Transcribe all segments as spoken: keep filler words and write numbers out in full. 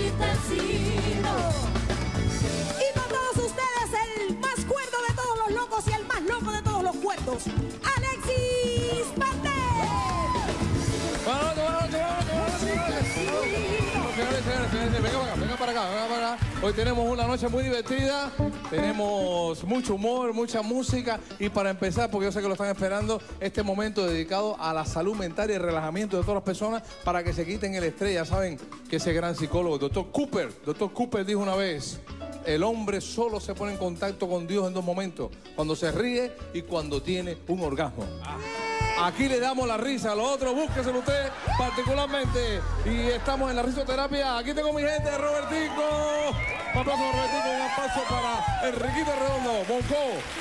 chistecito. Y con todos ustedes, el más cuerdo de todos los locos y el más loco de todos los cuerdos, Alexis Martel. Buenas noches, buenas noches, buenas noches, buenas noches. Señores, señores, señores, venga para acá, venga para acá, venga para acá. Hoy tenemos una noche muy divertida, tenemos mucho humor, mucha música y para empezar, porque yo sé que lo están esperando, este momento dedicado a la salud mental y el relajamiento de todas las personas para que se quiten el estrés. Ya saben que ese gran psicólogo, doctor Cooper, doctor Cooper dijo una vez, el hombre solo se pone en contacto con Dios en dos momentos, cuando se ríe y cuando tiene un orgasmo. Aquí le damos la risa, a los otros búsqueselo usted particularmente. Y estamos en la risoterapia. Aquí tengo mi gente, Robertico. Un aplauso para Robertico, un aplauso para Enriquito Redondo, Bonco.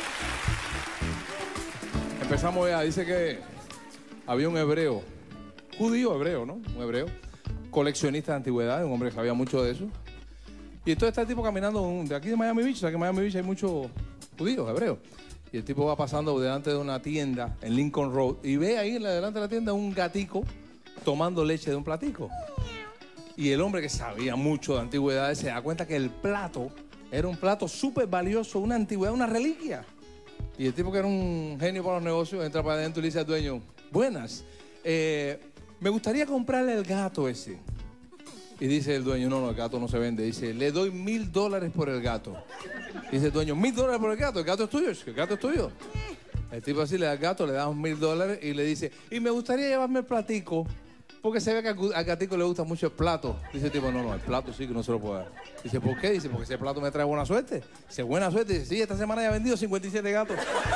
Empezamos ya, dice que había un hebreo, judío hebreo, ¿no? Un hebreo, coleccionista de antigüedades, un hombre que sabía mucho de eso. Y entonces está el tipo caminando de aquí de Miami Beach, o sea que en Miami Beach hay muchos judíos, hebreos. Y el tipo va pasando delante de una tienda en Lincoln Road y ve ahí delante de la tienda un gatico tomando leche de un platico. Y el hombre que sabía mucho de antigüedades se da cuenta que el plato era un plato súper valioso, una antigüedad, una reliquia. Y el tipo que era un genio para los negocios entra para adentro y le dice al dueño, buenas, eh, me gustaría comprarle el gato ese. Y dice el dueño, no, no, el gato no se vende. Dice, le doy mil dólares por el gato. Dice el dueño, mil dólares por el gato, el gato es tuyo, el gato es tuyo. El tipo así le da al gato, le da un mil dólares y le dice, y me gustaría llevarme el platico, porque se ve que al gatico le gusta mucho el plato. Dice el tipo, no, no, el plato sí que no se lo puedo dar. Dice, ¿por qué? Dice, porque ese plato me trae buena suerte. Dice, buena suerte. Dice, sí, esta semana ya he vendido cincuenta y siete gatos.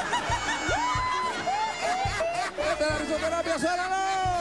¡Esta es la risoterapia, suélalo!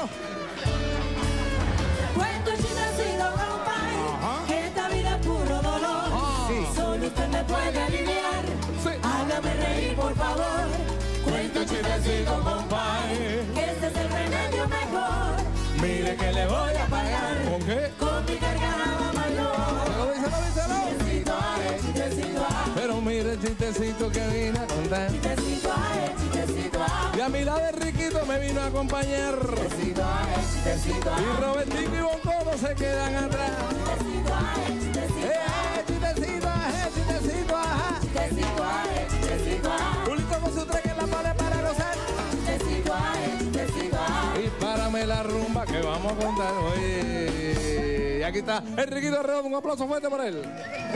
Usted me puede aliviar, sí. Hágame reír por favor. Cuenta chistecito, compadre, que este es el remedio mejor. Mire que le voy a pagar. ¿Con qué? Con mi carcajada mayor. Díselo, díselo, díselo. Chistecito ay, chistecito ay. Pero mire el chistecito que vine a contar. Chistecito ay, chistecito ay. Y a mi lado Enriquito me vino a acompañar. Chistecito ay, chistecito ay. Y Robertico y Bonco no se quedan atrás. Chistecito ay, chistecito ay. Eh, chistecito ay, chistecito ajá. Chistecito ay, chistecito ay. Pulito con su tren en la pared para gozar. Chistecito ay, chistecito ay. Y párame la rumba que vamos a contar. Oye, y aquí está Enriquito Redondo, un aplauso fuerte por él.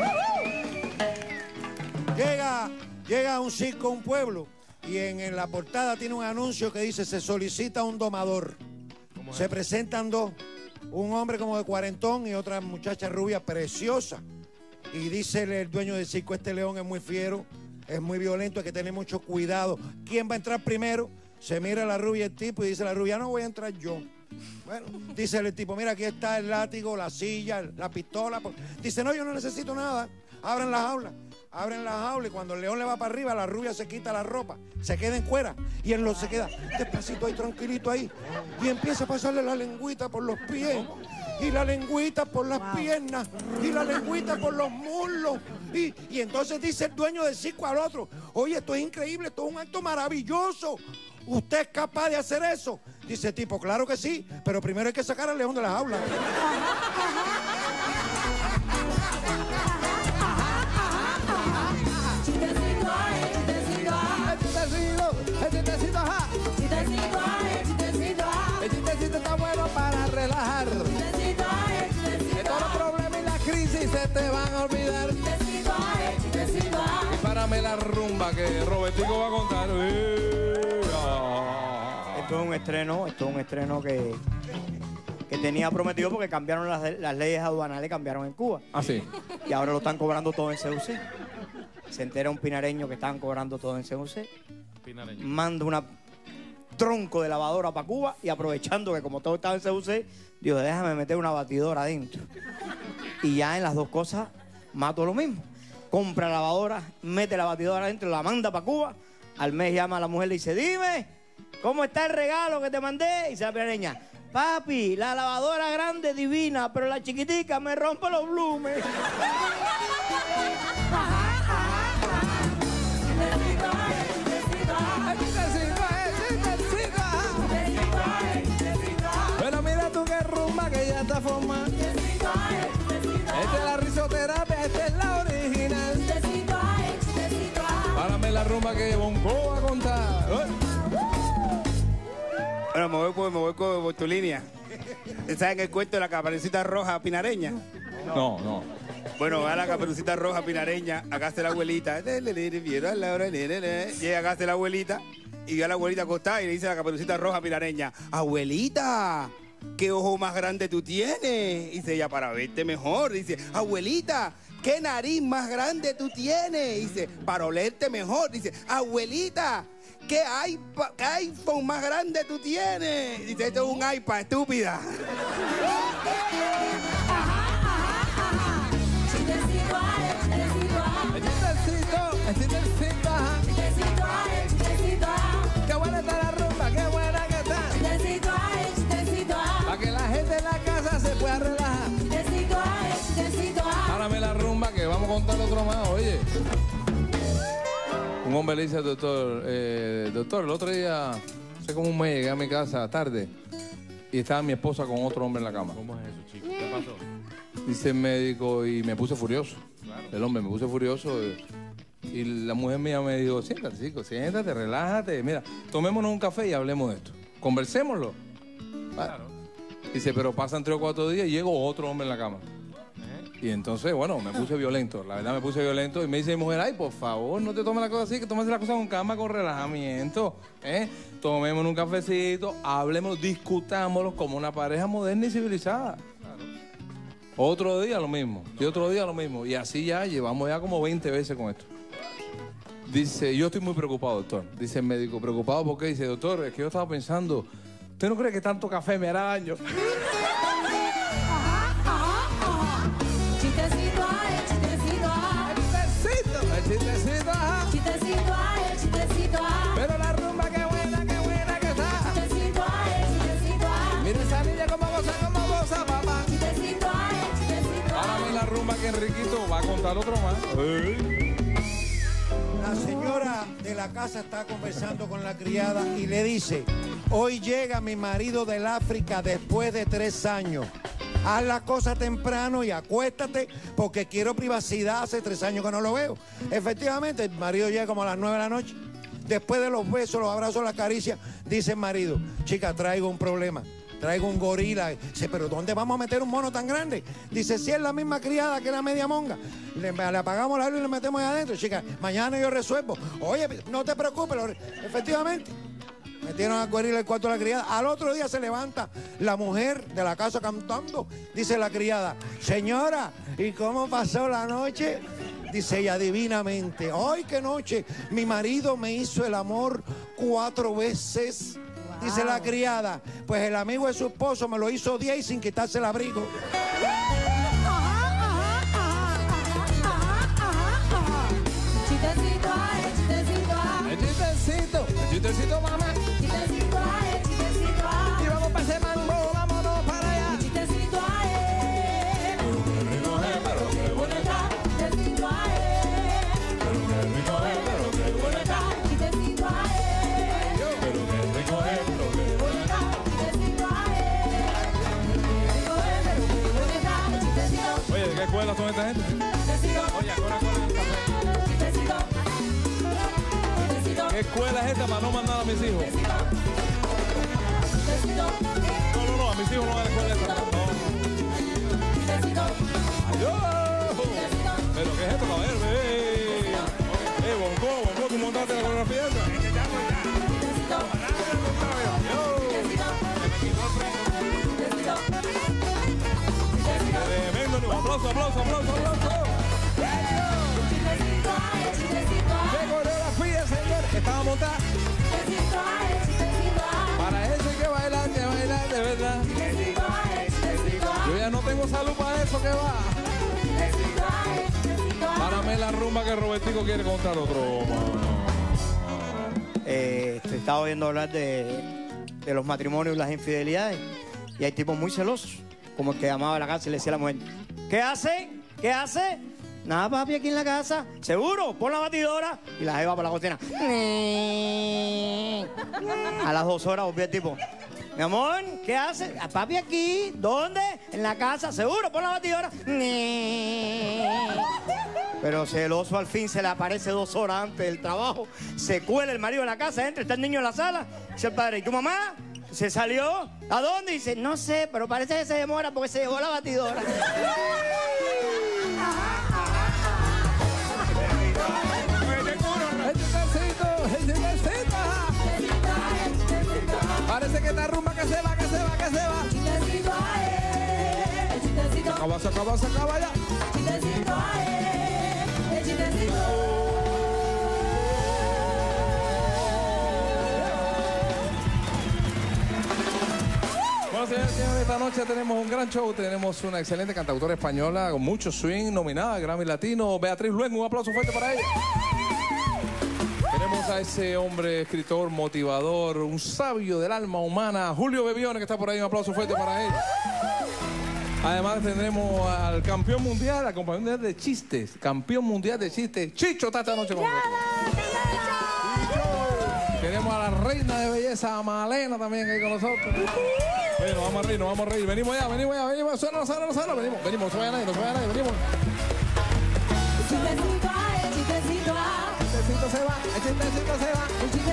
Llega, llega un circo a un pueblo y en, en la portada tiene un anuncio que dice se solicita un domador. Se presentan dos, un hombre como de cuarentón y otra muchacha rubia preciosa. Y dice el, el dueño del circo, este león es muy fiero, es muy violento, hay que tener mucho cuidado. ¿Quién va a entrar primero? Se mira la rubia el tipo y dice la rubia, no voy a entrar yo. Bueno, dice el tipo, mira, aquí está el látigo, la silla, la pistola. Dice, no, yo no necesito nada. Abran las jaulas, abren las jaulas y cuando el león le va para arriba, la rubia se quita la ropa, se queda en cuera y él lo se queda despacito ahí, tranquilito ahí. Y empieza a pasarle la lengüita por los pies, y la lengüita por las piernas, y la lengüita por los muslos. Y, y entonces dice el dueño del circo al otro, oye, esto es increíble, esto es un acto maravilloso. ¿Usted es capaz de hacer eso? Dice el tipo, claro que sí, pero primero hay que sacar al león de la jaula. Chistecito ay, chistecito ay. El chistecito, ajá. Chistecito ay, chistecito ay. El chistecito está bueno para relajar. Chistecito ay, chistecito Que todos los problemas y las crisis se te van a olvidar. Chistecito ay, chistecito ay. Y párame la rumba que Robertico va a contar. Esto es un estreno, esto es un estreno que, que tenía prometido porque cambiaron las, las leyes aduanales, cambiaron en Cuba. Ah, sí. Y ahora lo están cobrando todo en C U C. Se entera un pinareño que estaban cobrando todo en C U C. Pinareño. Manda una tronco de lavadora para Cuba y aprovechando que como todo estaba en C U C, dijo, déjame meter una batidora adentro. Y ya en las dos cosas mato lo mismo. Compra lavadora, mete la batidora adentro, la manda para Cuba. Al mes llama a la mujer y le dice, dime, ¿cómo está el regalo que te mandé? Y dice la pinareña, papi, la lavadora grande divina, pero la chiquitica me rompe los blumes. Pero mira tú qué rumba que ya está formada. El musicoterapia, esta es la original. Chistecito ay, chistecito ay. Párame la rumba que Bonco va a contar. Bueno, me voy, por, me voy por, por tu línea. ¿Saben el cuento de la caperucita roja pinareña? No, no. Bueno, va la caperucita roja pinareña, acá está la abuelita. Llega acá está la abuelita y ve a la abuelita acostada y le dice a la caperucita roja pinareña, abuelita, ¿qué ojo más grande tú tienes? Dice ella, para verte mejor. Dice, abuelita, ¿qué nariz más grande tú tienes? Dice, para olerte mejor. Dice, abuelita, ¿qué iPad, qué iPhone más grande tú tienes? Dice, esto es un iPad, estúpida. Chistecito ay, chistecito ay. Chistecito, chistecito, ajá. Chistecito ay, chistecito ay. Qué buena está la rumba, qué buena que está. Chistecito ay, chistecito ay. Para que la gente en la casa se pueda relajar. Chistecito ay, chistecito ay. Párame la rumba que vamos a contar otro más, oye. Un hombre le dice al doctor, eh, doctor, el otro día, hace como un mes, llegué a mi casa tarde y estaba mi esposa con otro hombre en la cama. ¿Cómo es eso, chico? ¿Qué pasó? Dice el médico y me puse furioso. Claro. El hombre me puse furioso y, y la mujer mía me dijo, siéntate, chico, siéntate, relájate. Mira, tomémonos un café y hablemos de esto. Conversémoslo. Claro. Dice, pero pasan tres o cuatro días y llegó otro hombre en la cama. Y entonces, bueno, me puse violento, la verdad me puse violento y me dice mi mujer, ay, por favor, no te tomes la cosa así, que tomes la cosa con calma, con relajamiento, ¿eh? Tomemos un cafecito, hablemos, discutámoslo como una pareja moderna y civilizada. Claro. Otro día lo mismo, y otro día lo mismo, y así ya llevamos ya como veinte veces con esto. Dice, yo estoy muy preocupado, doctor, dice el médico, preocupado porque dice, doctor, es que yo estaba pensando, ¿usted no cree que tanto café me hará daño? Chistecito ay, chistecito ay. Chistecito, chistecito, ajá. Chistecito ay, chistecito ay. Pero la rumba, qué buena, qué buena que está. Chistecito ay, chistecito ay. Mira esa niña como goza, como goza, papá. Chistecito ay, chistecito ay. Ahora la rumba que Enriquito va a contar otro más. La señora de la casa está conversando con la criada y le dice, hoy llega mi marido del África después de tres años. Haz la cosa temprano y acuéstate porque quiero privacidad, hace tres años que no lo veo. Efectivamente, el marido llega como a las nueve de la noche. Después de los besos, los abrazos, la caricia, dice el marido, chica, traigo un problema. Traigo un gorila. Dice, pero ¿dónde vamos a meter un mono tan grande? Dice, si es la misma criada que la media monga. Le, le apagamos la luz y le metemos ahí adentro. Chica, mañana yo resuelvo. Oye, no te preocupes. Lo, efectivamente, metieron al gorila el cuarto de la criada. Al otro día se levanta la mujer de la casa cantando. Dice la criada, señora, ¿y cómo pasó la noche? Dice ella, divinamente. ¡Ay, qué noche! Mi marido me hizo el amor cuatro veces. Dice la criada, pues el amigo de su esposo me lo hizo diez y sin quitarse el abrigo. Chistecito ay, chistecito ay. El chistecito, el chistecito, mamá. Chistecito ay, chistecito ay. Y vamos para ese mambo, vámonos para allá. Chistecito ay. Pero qué rico es, pero qué bueno está. Chistecito ay. Pero qué rico es, pero qué bueno está. Chistecito ay. Pero qué rico es, pero qué bueno está. Chistecito ay. Pero qué rico es, pero qué bueno está. Chistecito. Oye, ¿de qué escuela son esta gente? Chistecito. Oye, corre, corre. Chistecito. Chistecito. ¿Qué escuela es esta para no mandar a mis hijos? Chistecito. No, no, no, a mis hijos no van a la escuela esta. No. Chistecito. ¡Adiós! Chistecito. ¿Pero qué es esto, caballero? ¡Eh! ¡Eh, Bonco, Bonco, tú montaste la coreografía esta! Chistecito. Tremendo, un aplauso, aplauso, aplauso, aplauso. ¡Qué coreografía, señor! Estaba montada. Para eso hay que bailar, que bailar, de verdad. Yo ya no tengo salud para eso, que va. Párame la rumba que Robertico quiere contar otro. Eh, te estaba oyendo hablar de, de los matrimonios y las infidelidades. Y hay tipos muy celosos, como el que llamaba a la casa y le decía a la mujer, ¿qué hace? ¿Qué hace? Nada, papi, aquí en la casa. ¿Seguro? Pon la batidora. Y la jeva para la cocina. A las dos horas volvió el tipo. Mi amor, ¿qué haces? A papi aquí. ¿Dónde? En la casa, seguro, por la batidora. Pero celoso al fin se le aparece dos horas antes del trabajo. Se cuela el marido en la casa, entra, está el niño en la sala. Dice el padre, ¿y tu mamá? ¿Se salió? ¿A dónde? Dice, no sé, pero parece que se demora porque se llevó la batidora. Parece que esta rumba que se va, que se va, que se va. Se acaba, se acaba, se acaba ya. Bueno, señores, señores, esta noche tenemos un gran show. Tenemos una excelente cantautora española con mucho swing, nominada al Grammy Latino, Beatriz Luengo. Un aplauso fuerte para ella. Tenemos a ese hombre, escritor, motivador, un sabio del alma humana, Julio Bebione, que está por ahí. Un aplauso fuerte para él. Además tendremos al campeón mundial, al campeón mundial de chistes, campeón mundial de chistes, Chicho está esta noche con nosotros. Tenemos a la reina de belleza, Malena, también aquí con nosotros. Bueno, vamos a reír, vamos a reír. Venimos ya, venimos ya, venimos. Suena, suena, suena, venimos, venimos, no se vaya nadie, no se vaya nadie, venimos. Chistecito, ay, chistecito, ay. Chistecito se va, el chistecito se va.